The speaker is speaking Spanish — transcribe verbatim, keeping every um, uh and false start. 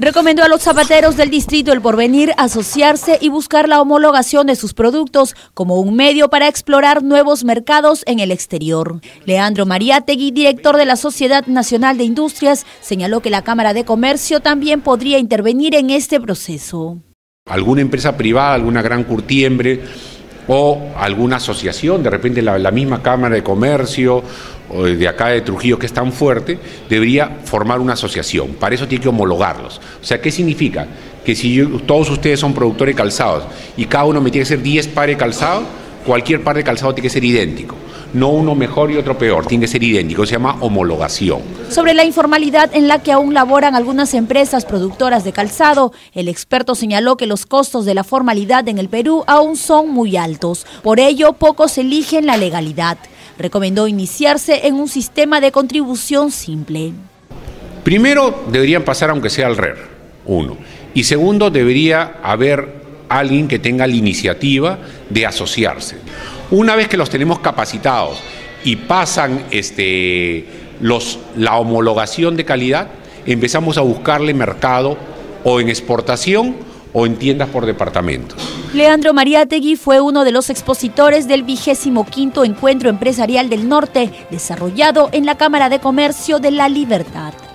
Recomendó a los zapateros del distrito El Porvenir asociarse y buscar la homologación de sus productos como un medio para explorar nuevos mercados en el exterior. Leandro Mariátegui, director de la Sociedad Nacional de Industrias, señaló que la Cámara de Comercio también podría intervenir en este proceso. Alguna empresa privada, alguna gran curtiembre o alguna asociación, de repente la, la misma Cámara de Comercio o de acá de Trujillo, que es tan fuerte, debería formar una asociación. Para eso tiene que homologarlos. O sea, ¿qué significa? Que si yo, todos ustedes son productores de calzados y cada uno me tiene que hacer diez pares de calzado, cualquier par de calzado tiene que ser idéntico. No uno mejor y otro peor, tiene que ser idéntico, se llama homologación. Sobre la informalidad en la que aún laboran algunas empresas productoras de calzado, el experto señaló que los costos de la formalidad en el Perú aún son muy altos. Por ello, pocos eligen la legalidad. Recomendó iniciarse en un sistema de contribución simple. Primero, deberían pasar aunque sea al R E R, uno. Y segundo, debería haber alguien que tenga la iniciativa de asociarse. Una vez que los tenemos capacitados y pasan este, los, la homologación de calidad, empezamos a buscarle mercado o en exportación o en tiendas por departamentos. Leandro Mariátegui fue uno de los expositores del vigésimo quinto Encuentro Empresarial del Norte, desarrollado en la Cámara de Comercio de La Libertad.